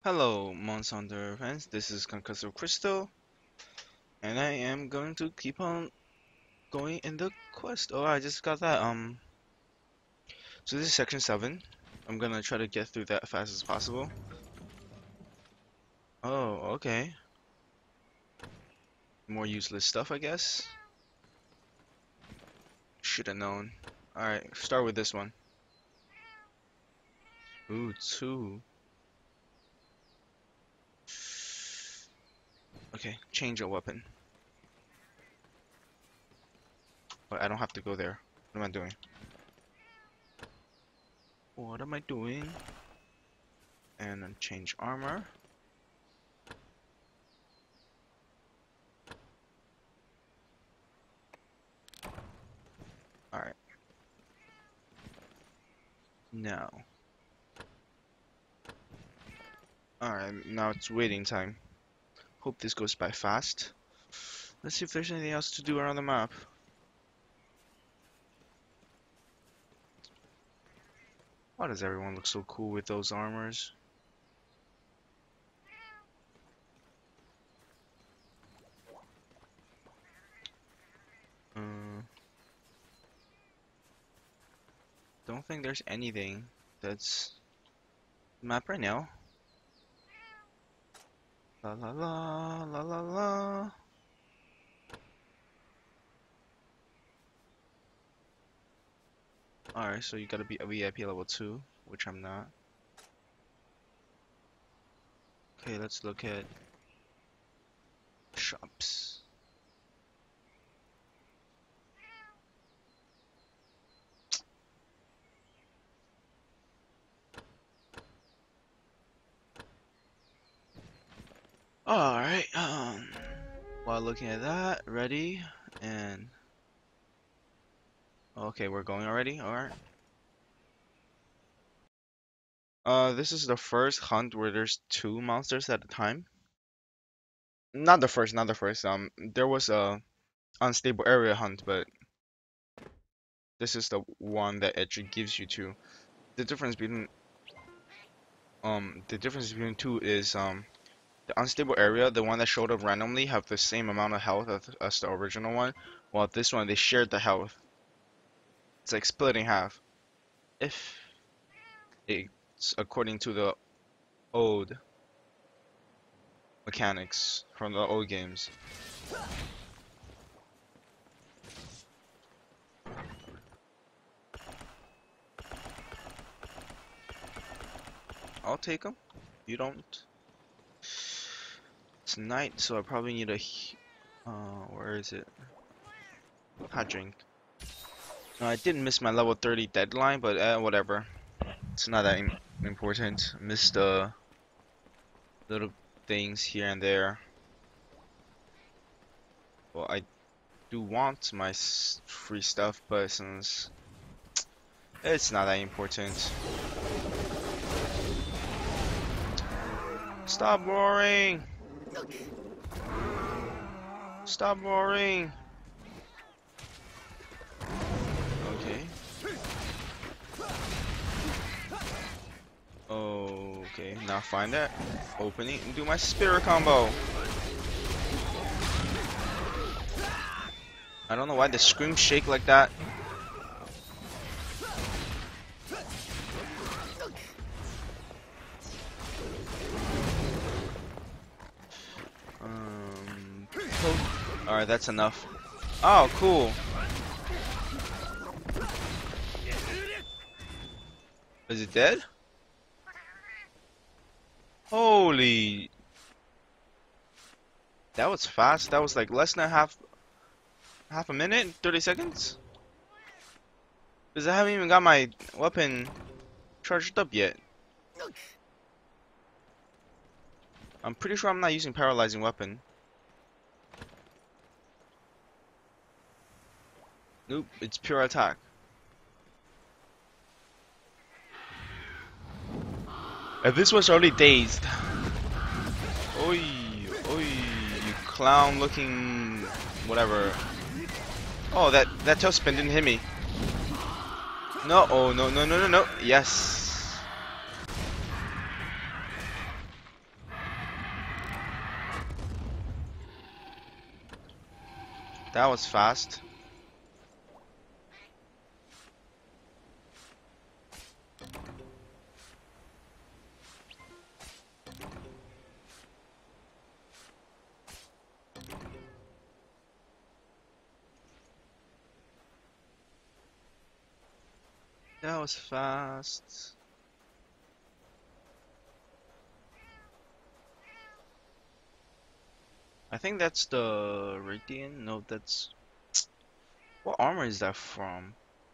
Hello, Monster fans. This is Concussive Crystal, and I am going to keep on going in the quest. Oh, I just got that. So this is section 7. I'm gonna try to get through that as fast as possible. Oh, okay. More useless stuff, I guess. Should have known. Alright, start with this one. Ooh, 2. Okay, change a weapon. But I don't have to go there. What am I doing? What am I doing? And then change armor. Alright. Now. Alright, now it's waiting time. Hope this goes by fast. Let's see if there's anything else to do around the map. Why does everyone look so cool with those armors? Don't think there's anything that's map right now. La la la la la la. Alright, so you gotta be a VIP level 2, which I'm not. Okay, let's look at shops. Alright, while looking at that, ready, and okay, we're going already, alright. This is the first hunt where there's 2 monsters at a time. Not the first, not the first. There was a unstable area hunt, but this is the one that actually gives you 2. The difference between two is the unstable area, the one that showed up randomly, have the same amount of health as the original one, while this one they shared the health. It's like split in half. If it's according to the old mechanics from the old games. I'll take them. You don't. It's night, so I probably need a. Where is it? Hot drink. No, I didn't miss my level 30 deadline, but whatever. It's not that important. Missed the little things here and there. Well, I do want my free stuff, but since it's not that important. Stop roaring! Stop roaring! Okay. Okay, now find that opening and do my spirit combo. I don't know why the screams shake like that. Alright, that's enough. Oh, cool. Is it dead? Holy. That was fast. That was like less than half a minute, 30 seconds? Because I haven't even got my weapon charged up yet. I'm pretty sure I'm not using paralyzing weapon. Nope, it's pure attack. If this was already dazed. Oi, oi, you clown looking whatever. Oh, that tail spin didn't hit me. No, oh no no no no no. Yes. That was fast. That was fast. I think that's the Radiant. No, that's what armor is that from?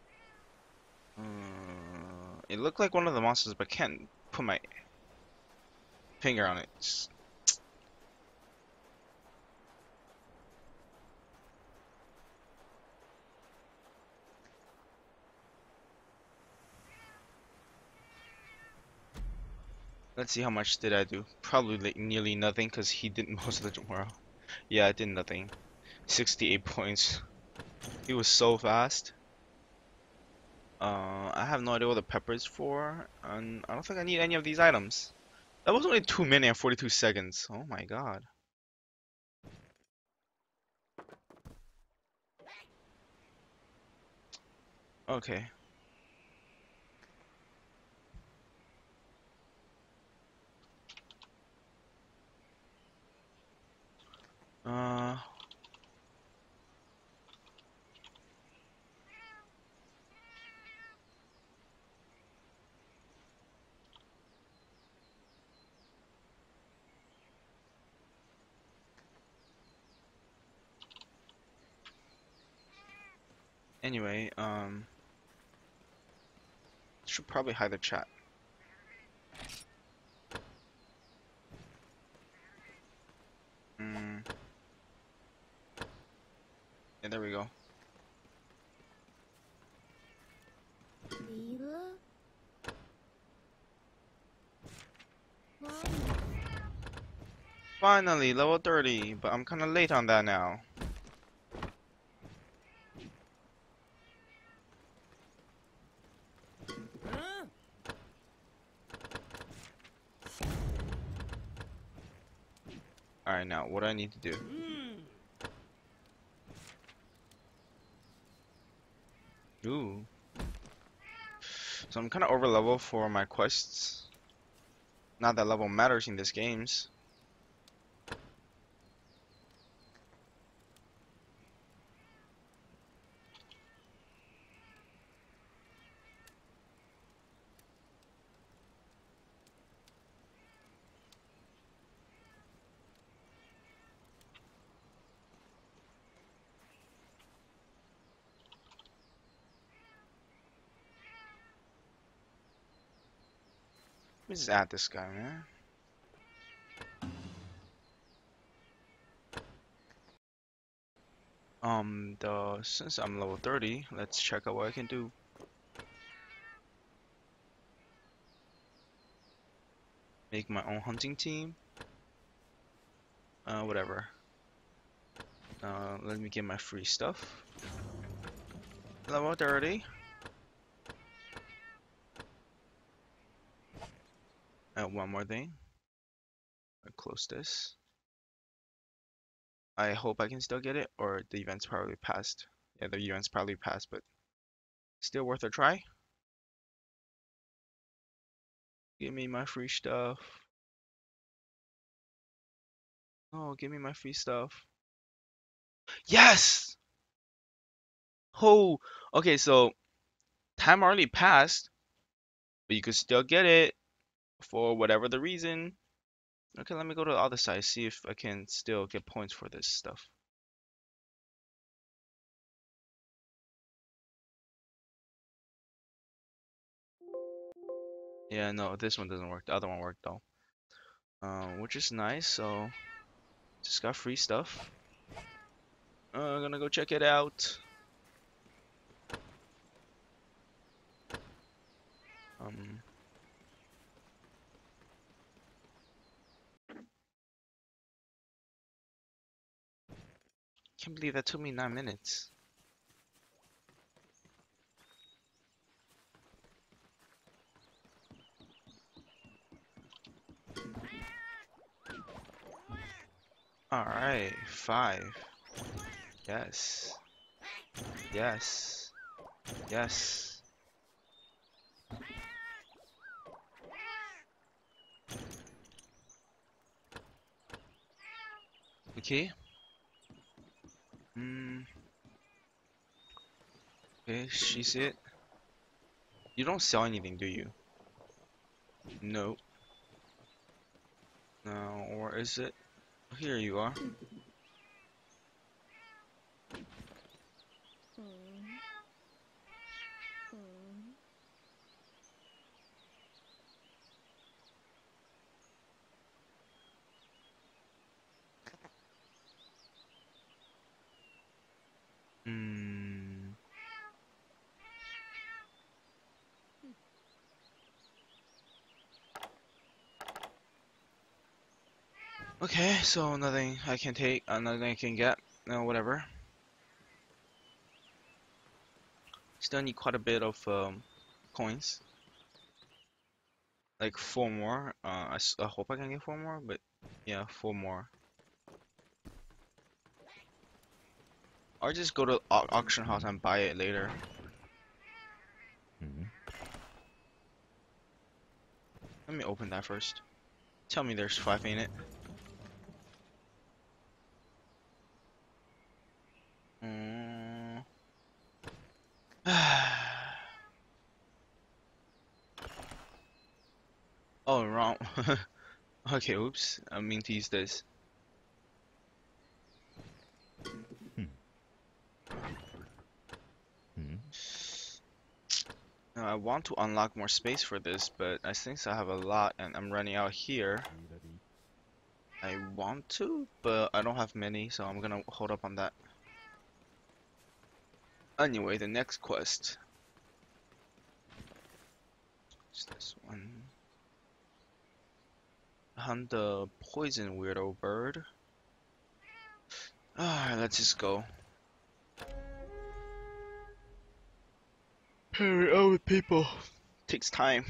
It looked like one of the monsters, but can't put my finger on it. Let's see how much did I do. Probably like nearly nothing because he did most of the tomorrow. Yeah, I did nothing. 68 points. He was so fast. I have no idea what the pepper is for, and I don't think I need any of these items. That was only 2 minutes and 42 seconds. Oh my god. Okay. Uh, anyway, should probably hide the chat. Mm, yeah, there we go. Finally, level 30, but I'm kinda late on that now. Alright, now, what do I need to do? Ooh. So I'm kinda over level for my quests. Not that level matters in these games. Let me just add this guy, man. Since I'm level 30, let's check out what I can do. Make my own hunting team. Whatever. Let me get my free stuff. Level 30. One more thing. I close this. I hope I can still get it, or the event's probably passed. Yeah, the event's probably passed, but still worth a try. Give me my free stuff. Oh, give me my free stuff. Yes! Oh, okay, so time already passed, but you could still get it for whatever the reason. Okay, let me go to the other side, see if I can still get points for this stuff. Yeah, no, this one doesn't work. The other one worked though. Which is nice, so just got free stuff. I'm gonna go check it out. Um, can't believe that took me 9 minutes. Alright, 5. Yes. Yes. Yes. Okay. Okay, she's it. You don't sell anything, do you? No. No, or is it? Here you are. Hmm. Okay, so nothing I can take, nothing I can get. No, whatever. Still need quite a bit of coins. Like 4 more. I hope I can get 4 more, but yeah, 4 more. Or just go to auction house and buy it later. Let me open that first. Tell me there's 5 in it. Oh, wrong. Okay, oops. I mean to use this. Now, I want to unlock more space for this, but I think I have a lot and I'm running out here. I want to, but I don't have many, so I'm gonna hold up on that. Anyway, the next quest. What's this one? Hunt the poison weirdo bird. Alright, let's just go. Hurry up with people. Takes time.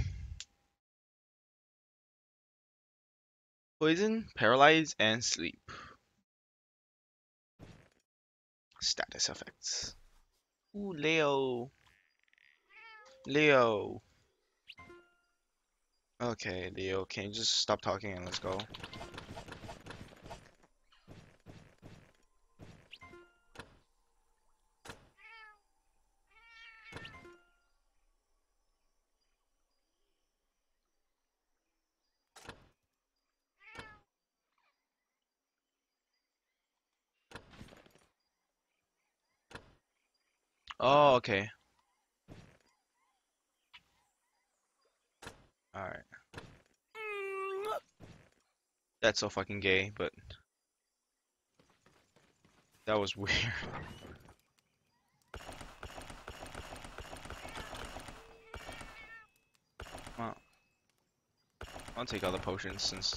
Poison, paralyze, and sleep. Status effects. Ooh, Leo. Leo. Okay, Leo, can you just stop talking and let's go? Oh, okay. Alright. That's so fucking gay, but that was weird. Well, I'll take all the potions since.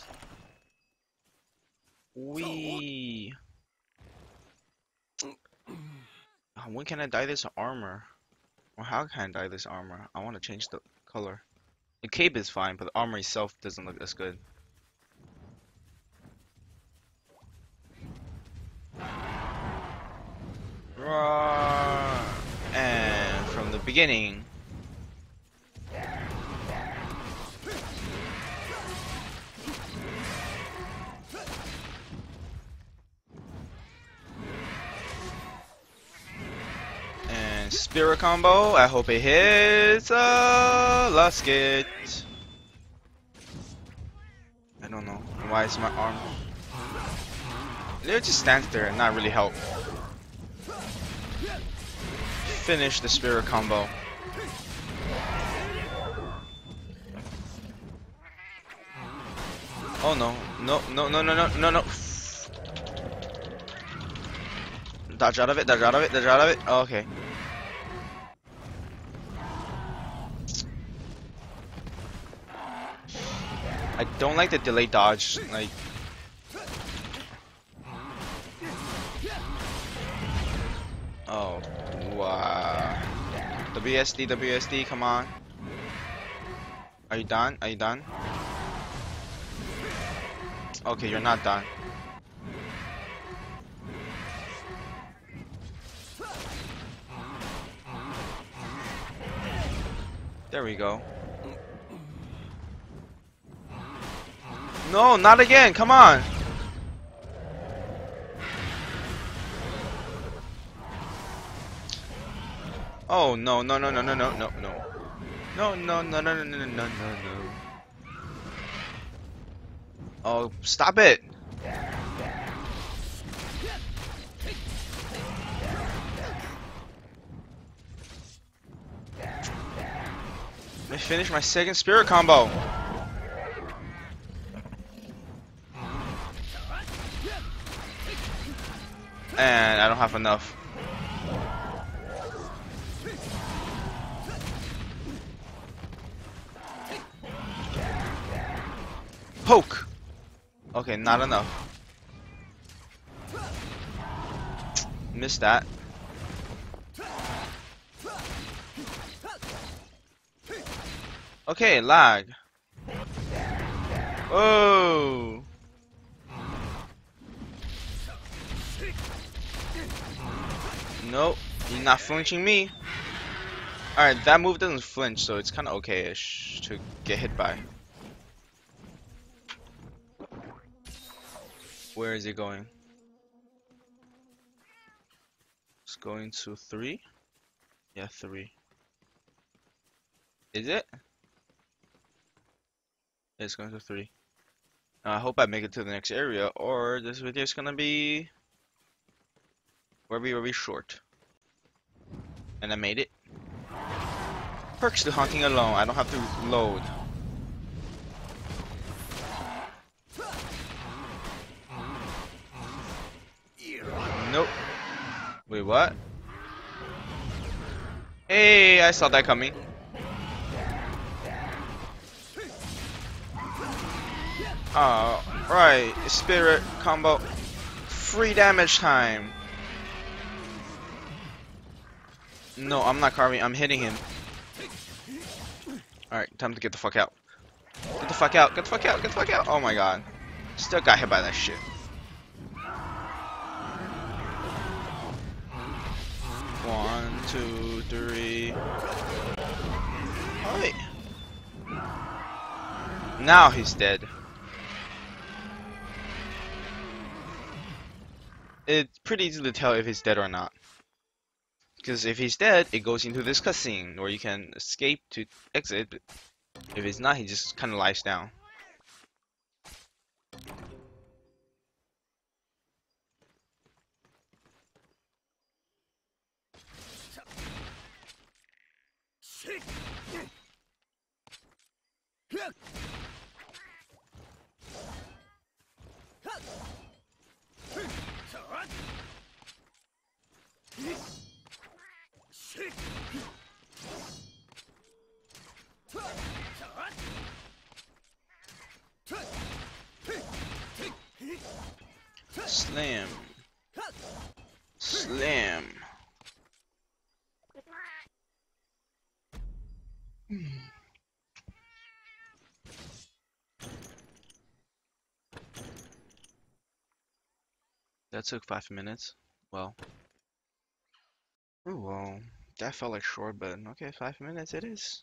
Wee. When can I dye this armor? Or how can I dye this armor? I want to change the color. The cape is fine, but the armor itself doesn't look as good. Roar. And from the beginning. And spirit combo. I hope it hits. Lusket. I don't know. Why is my arm? It just stands there and not really help. Finish the spirit combo. Oh no. No, no, no, no, no, no, no. Dodge out of it, dodge out of it, dodge out of it. Oh, okay. I don't like the delayed dodge. Like. Oh. Wow. WSD, WSD, come on. Are you done? Are you done? Okay, you're not done. There we go. No, not again. Come on. Oh no no no no no no no no. No no no no no no no no no. Oh, stop it. Let me finish my second spirit combo. And I don't have enough. Poke. Okay, not enough. Missed that. Okay, lag. Oh. Nope, you're not flinching me. Alright, that move doesn't flinch, so it's kind of okay-ish to get hit by. Where is it going? It's going to 3? Yeah, 3. Is it? It's going to 3. I hope I make it to the next area, or this video is gonna be very short. And I made it. Perks to hunting alone. I don't have to load. Nope. Wait, what? Hey, I saw that coming. Right. Spirit combo. Free damage time. No, I'm not carving. I'm hitting him. Alright, time to get the fuck out. Get the fuck out. Get the fuck out. Get the fuck out. Oh my god. Still got hit by that shit. 1, 2, 3. Alright. Now he's dead. It's pretty easy to tell if he's dead or not. Because if he's dead, it goes into this cutscene where you can escape to exit. But if he's not, he just kind of lies down. Slam. Slam. That took 5 minutes. Well. Oh well. That felt like short, but okay, 5 minutes it is.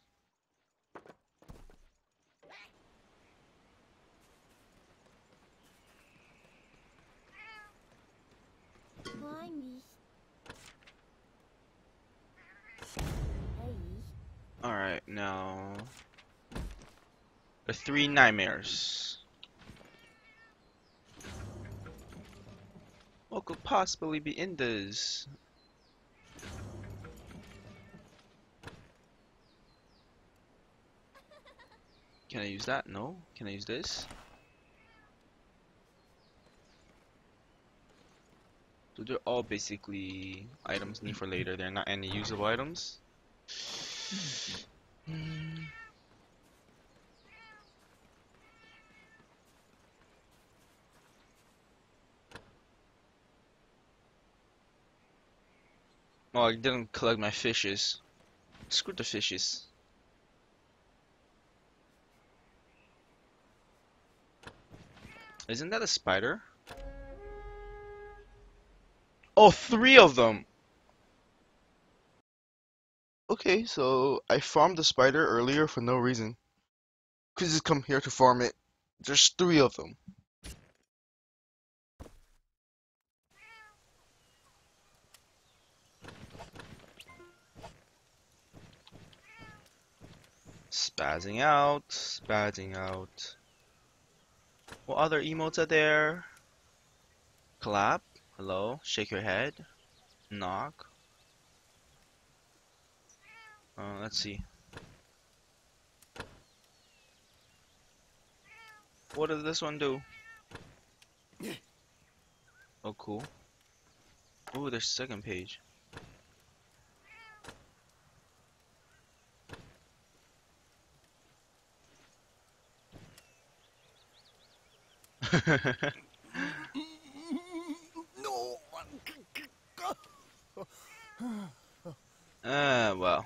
Alright, now the 3 nightmares. What could possibly be in this? Can I use that? No. Can I use this? So they're all basically items need for later. They're not any usable items. Oh, I didn't collect my fishes. Screw the fishes. Isn't that a spider? Oh, 3 of them! Okay, so I farmed the spider earlier for no reason. Could just come here to farm it. There's 3 of them. Spazzing out, spazzing out. What other emotes are there? Clap, hello, shake your head, knock. Let's see. What does this one do? Oh, cool. Oh, there's second page. No. Well.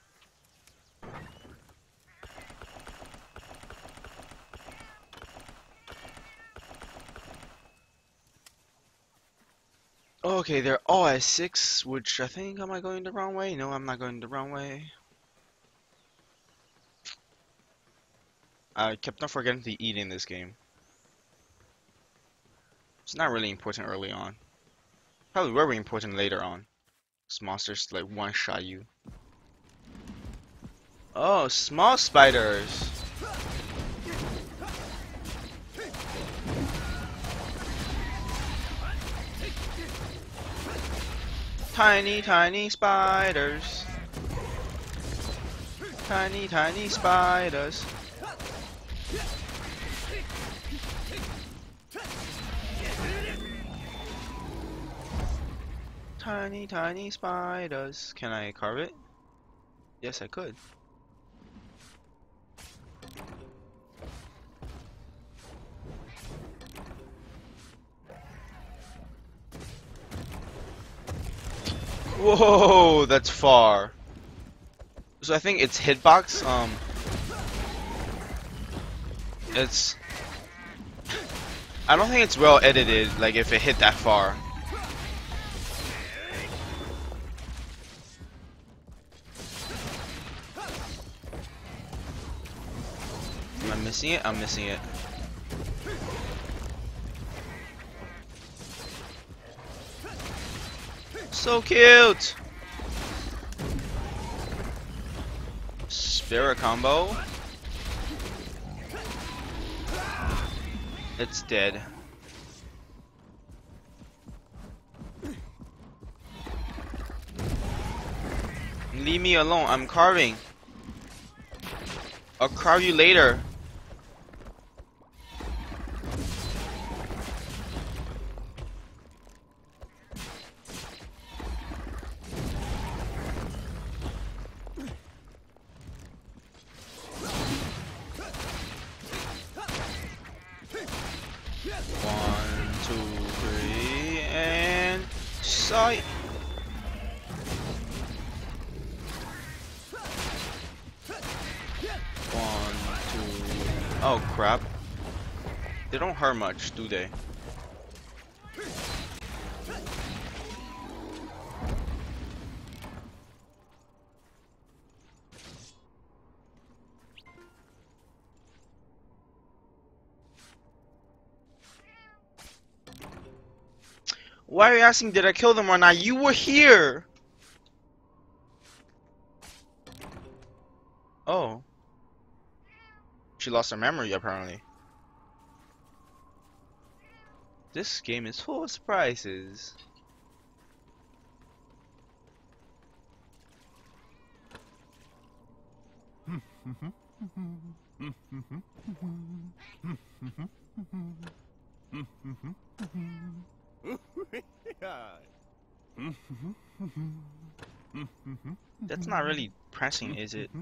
Okay, they're all at 6, which I think, am I going the wrong way? No, I'm not going the wrong way. I kept on forgetting to eat in this game. It's not really important early on. Probably very important later on. These monsters like one-shot you. Oh, small spiders! Tiny, tiny spiders. Tiny, tiny spiders. Tiny, tiny spiders. Can I carve it? Yes, I could. Whoa, that's far. So I think its hitbox, it's... I don't think it's well edited, like if it hit that far. Am I missing it? I'm missing it. So cute! Spirit combo. It's dead. Leave me alone, I'm carving. I'll carve you later. One, two, three, and sight. One, two. Oh crap. They don't hurt much, do they? Why are you asking did I kill them or not? You were here! Oh. She lost her memory apparently. This game is full of surprises. That's not really pressing, is it?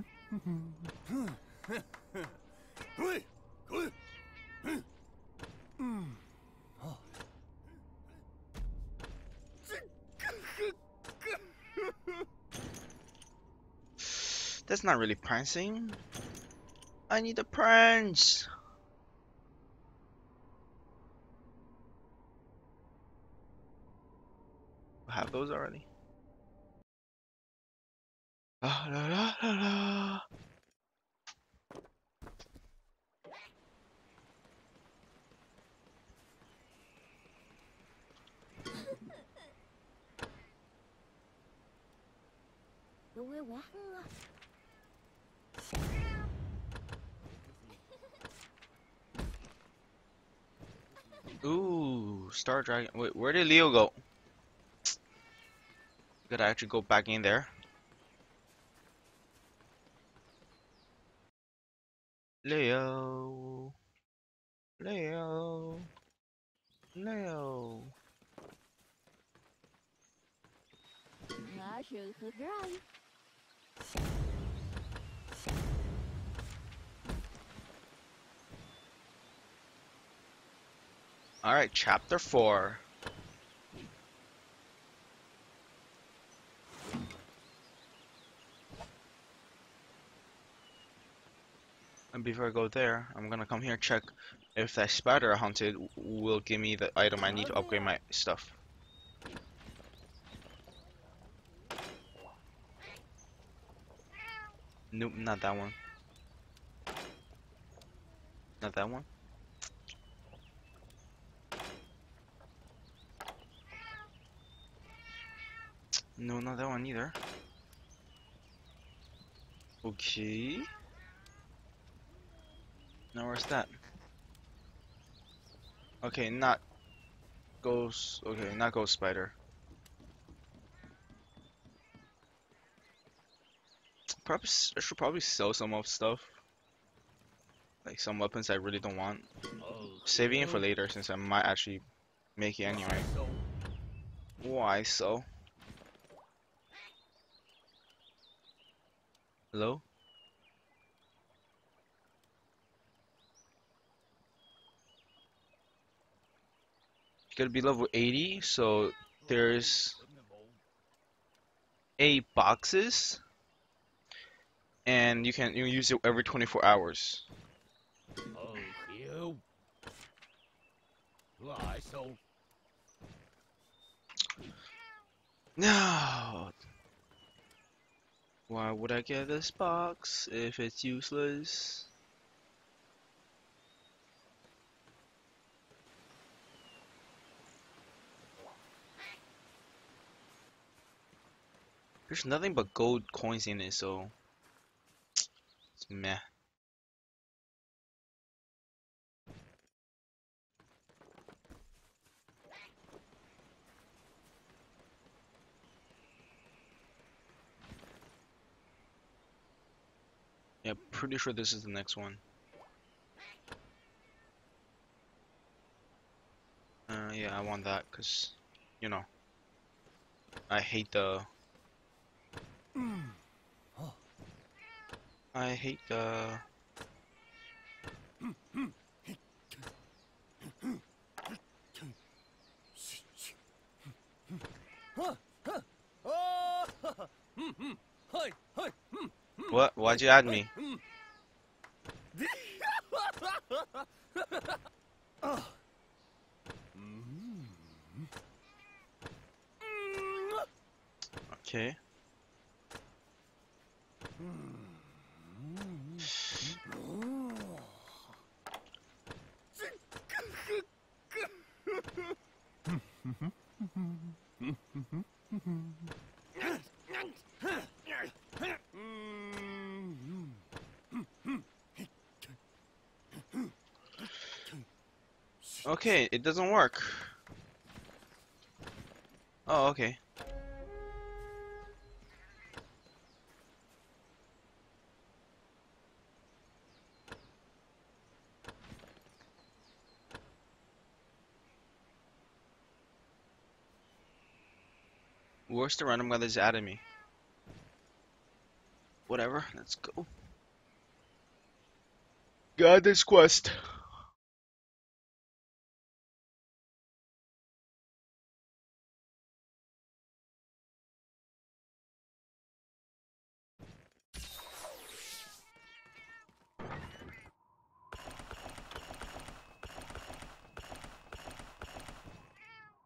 That's not really prancing. I need a prance. I have those already. La, la, la, la, la. Ooh, Star Dragon. Wait, where did Leo go? Gotta actually go back in there. Leo. Leo. Leo. Alright, chapter 4. And before I go there, I'm gonna come here and check if that spider I hunted will give me the item I need to upgrade my stuff. Nope, not that one. Not that one. No, not that one either. Okay. Now where's that? Okay, not ghost. Okay, not ghost spider. Probably I should probably sell some of stuff, like some weapons I really don't want. Saving it for later since I might actually make it anyway. Why so? Hello? It's gonna be level 80, so there's 8 boxes, and you use it every 24 hours. No. Why would I get this box if it's useless? There's nothing but gold coins in it, so it's meh. Yeah, pretty sure this is the next one. Yeah, I want that because, you know, I hate the. I hate the. What? Why'd you add me? Okay. Okay, it doesn't work. Oh, okay. Where's the random guy that's added me? Whatever, let's go. Got this quest.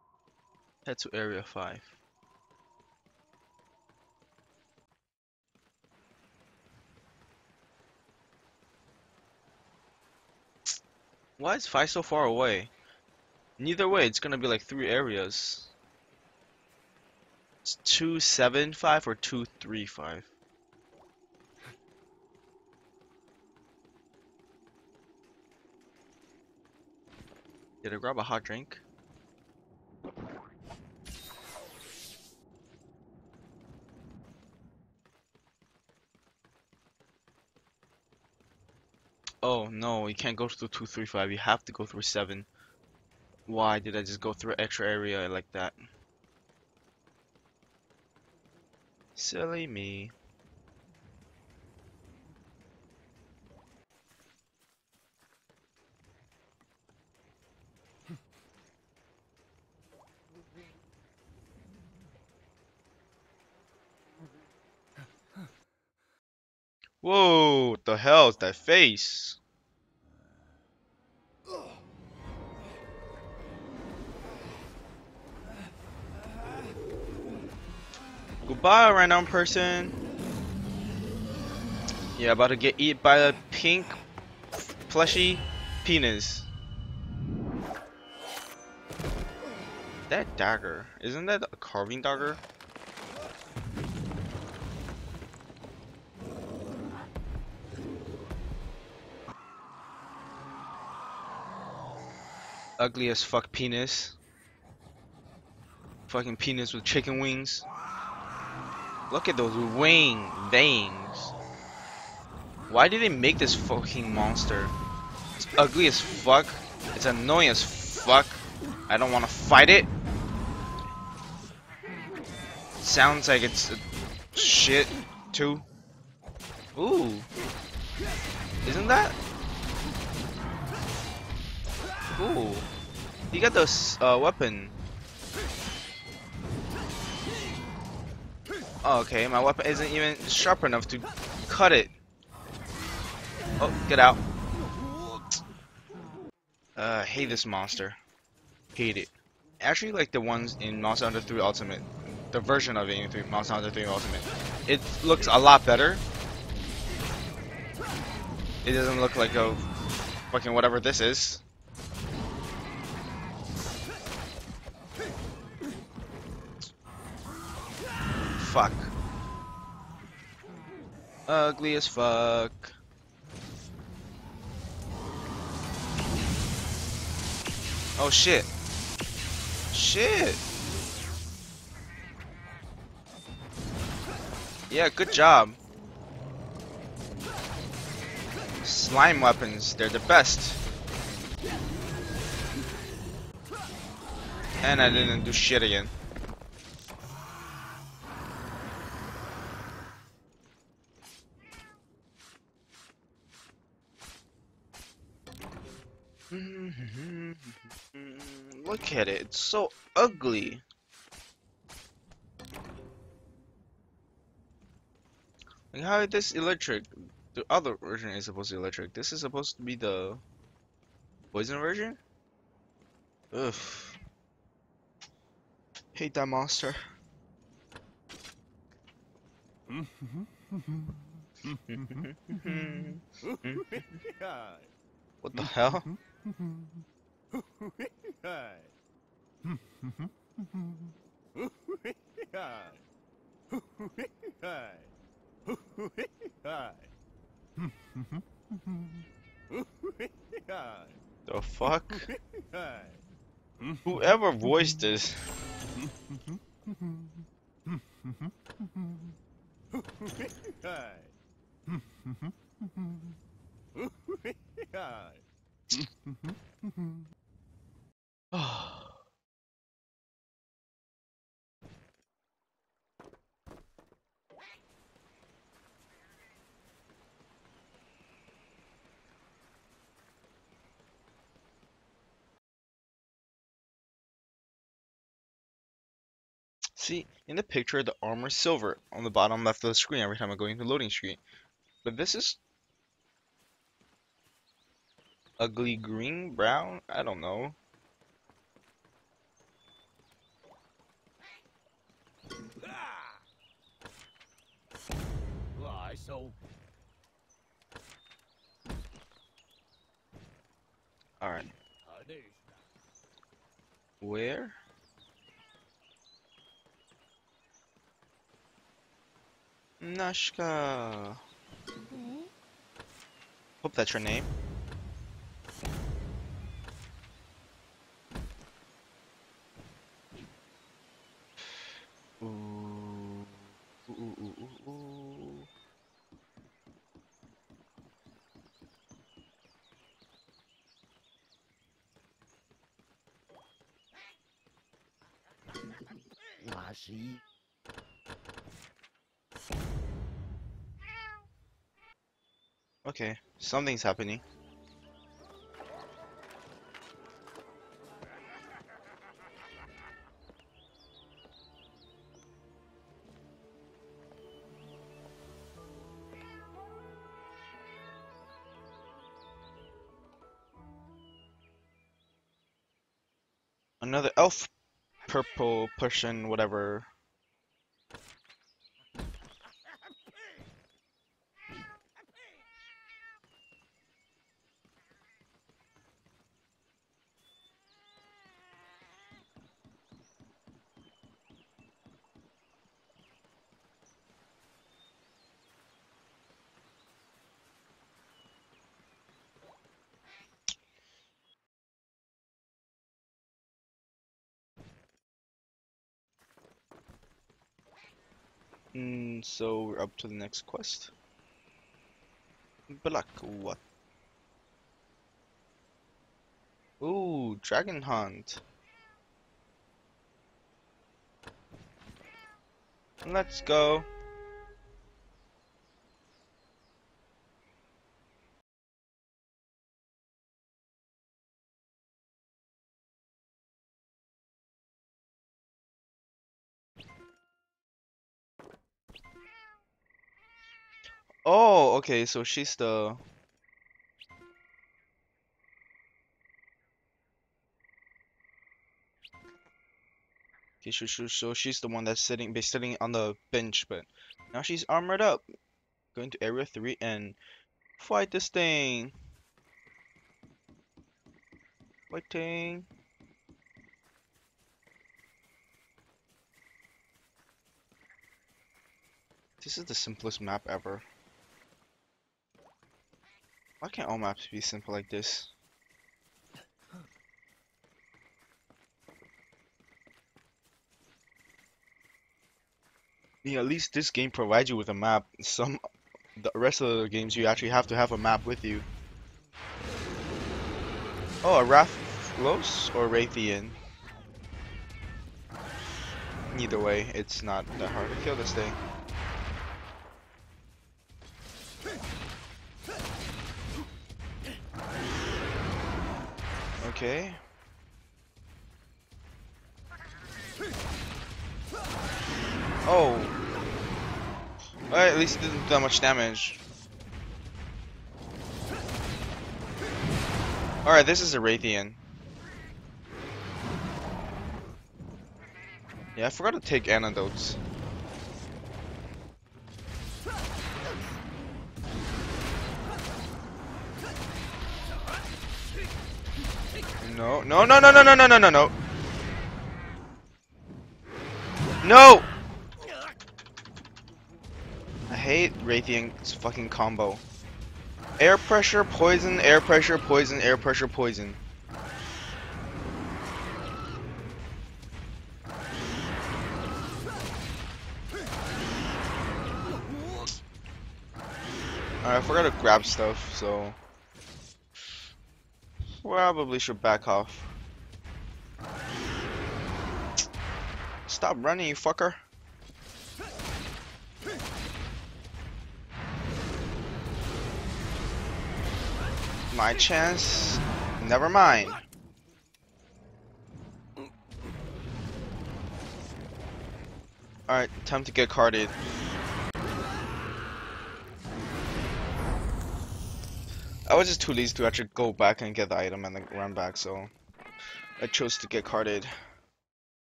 Head to Area 5. Why is 5 so far away? Neither way, it's gonna be like 3 areas. It's 275 or 235. Did I grab a hot drink? Oh no, you can't go through 235. You have to go through 7. Why did I just go through an extra area like that? Silly me. Whoa, what the hell is that face? Goodbye, random person. Yeah, about to get eaten by a pink, fleshy penis. That dagger, isn't that a carving dagger? Ugly as fuck penis. Fucking penis with chicken wings. Look at those veins. Why did they make this fucking monster? It's ugly as fuck. It's annoying as fuck. I don't want to fight it. Sounds like it's shit too. Ooh. Isn't that? Ooh. You got this weapon. Oh, okay, my weapon isn't even sharp enough to cut it. Oh, get out. Hate this monster. Hate it. Actually, like the ones in Monster Hunter 3 Ultimate. The version of it in Monster Hunter 3 Ultimate. It looks a lot better. It doesn't look like a fucking whatever this is. Fuck. Ugly as fuck. Oh shit. Shit. Yeah, good job. Slime weapons, they're the best. And I didn't do shit again. Look at it, it's so ugly. Like how is this electric? The other version is supposed to be electric. This is supposed to be the poison version? Ugh. Hate that monster. What the hell? The fuck? Whoever voiced this? See, in the picture, the armor is silver on the bottom left of the screen every time I go into loading screen. But this is ugly green, brown? I don't know. Alright. Where? Nashka. Hope that's your name. Ooh. Ooh, ooh, ooh, ooh. Okay, something's happening. Another elf purple person, whatever. So we're up to the next quest. Black what? Ooh, Dragon Hunt. Let's go. Oh, okay, so she's the... Okay, so she's the one that's sitting on the bench, but now she's armored up. Going to Area 3 and fight this thing. Fighting. This is the simplest map ever. Why can't all maps be simple like this? Yeah, at least this game provides you with a map. The rest of the games you actually have to have a map with you. Oh, a Rathlos or Raytheon? Either way, it's not that hard to kill this thing. Okay. Oh. Well, at least it didn't do that much damage. Alright, this is a Raytheon. Yeah, I forgot to take antidotes. No, no, no, no, no, no, no, no, no, no. No! I hate Raytheon's fucking combo. Air pressure, poison, air pressure, poison, air pressure, poison. Alright, I forgot to grab stuff, so probably should back off. Stop running, you fucker. My chance. Never mind. Alright, time to get carded. I was just too lazy to actually go back and get the item and then run back, so I chose to get carded.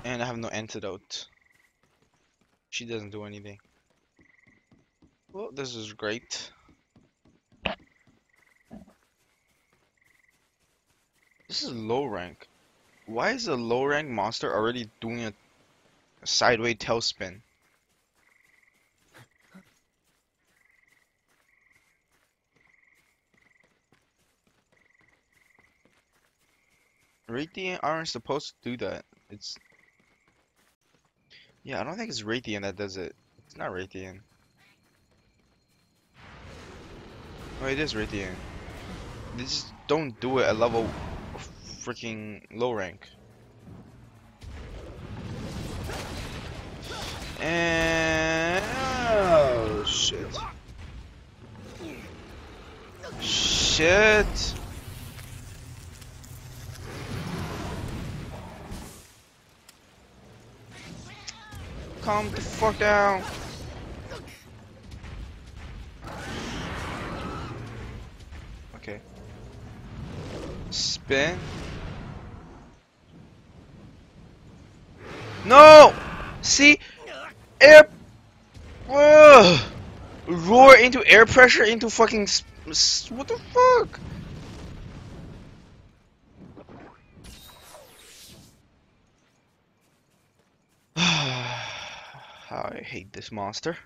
And I have no antidote. She doesn't do anything. Well, this is great. This is low rank. Why is a low rank monster already doing a sideways tailspin? Radiant aren't supposed to do that. It's Yeah, I don't think it's Radiant that does it. It's not Radiant. Oh, it is Radiant. They just don't do it at level freaking low rank. And oh shit. Shit. Calm the fuck down. Okay. Spin. No! See? Air. Ugh. Roar into air pressure into fucking. What the fuck? I hate this monster.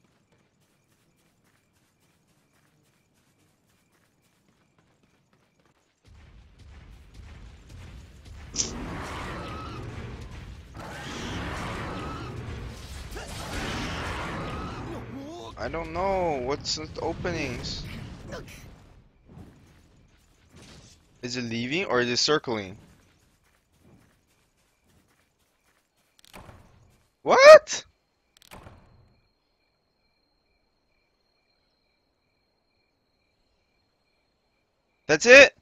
I don't know. What's the openings? Is it leaving or is it circling? What? That's it?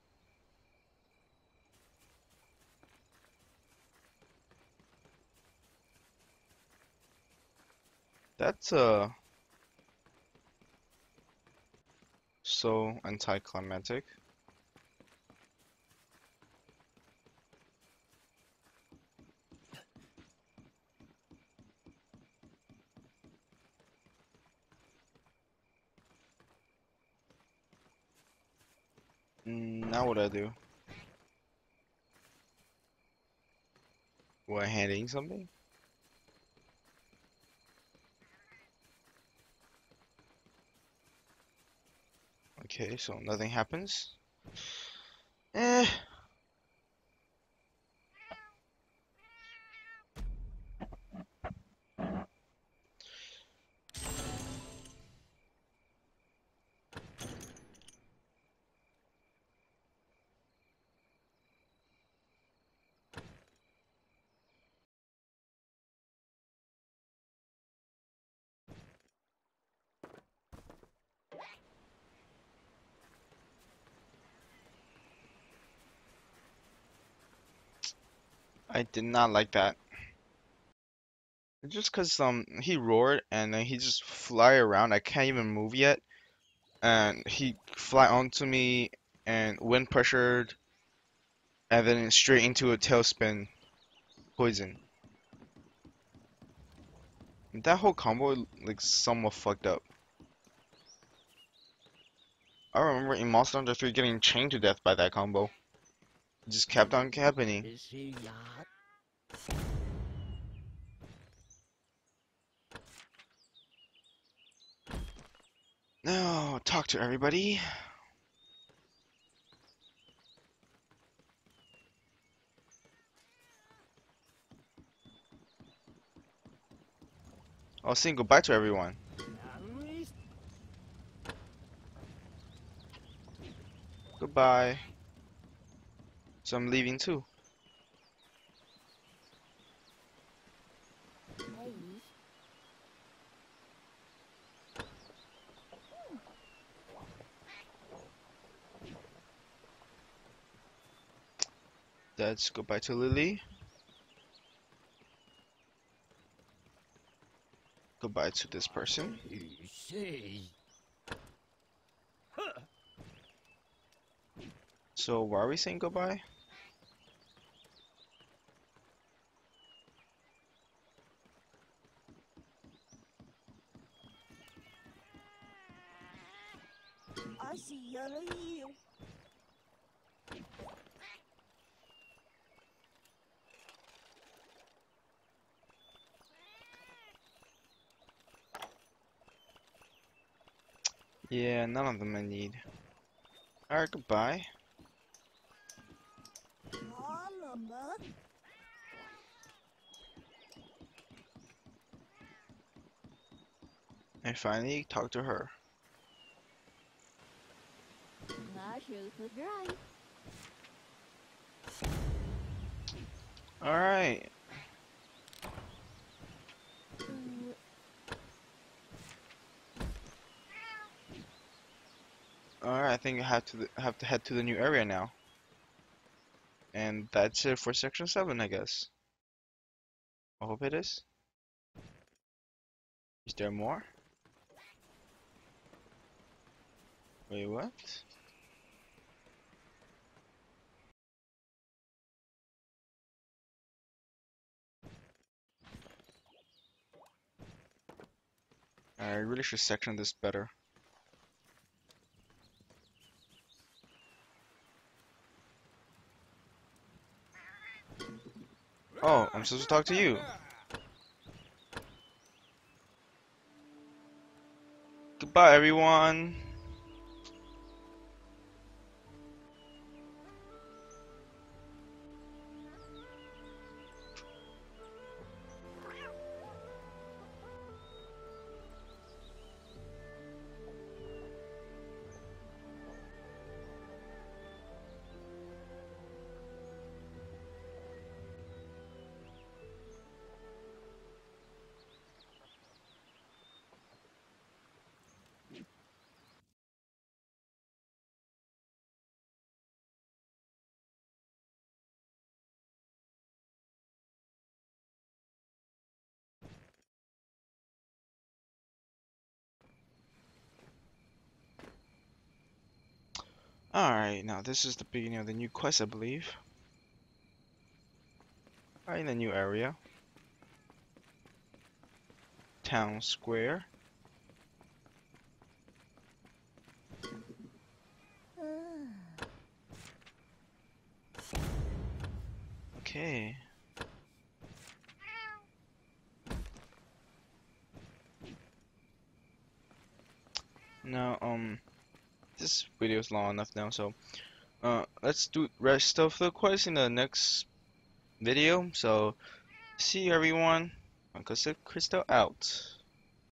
That's so anticlimactic. Now what I do? What, handing something? Okay, so nothing happens. Eh. I did not like that. Just cause he roared and then he just fly around. I can't even move yet, and he fly onto me and wind pressured, and then straight into a tailspin poison. That whole combo like somewhat fucked up. I remember in Monster Hunter 3 getting chained to death by that combo. It just kept on happening. Now talk to everybody. I'll say goodbye to everyone. Goodbye. So I'm leaving too. That's goodbye to Lily. Goodbye to this person. So why are we saying goodbye? Yeah, none of them I need. Alright, goodbye. I finally talked to her. Alright. Alright, I think I have to head to the new area now. And that's it for section 7, I guess. I hope it is. Is there more? Wait, what? I really should section this better. Oh, I'm supposed to talk to you. Goodbye, everyone. Alright, now this is the beginning of the new quest, I believe. Alright, in the new area. Town Square. Okay. Now, this video is long enough now, so let's do rest of the quest in the next video. So, see you everyone. Uncle Crystal out.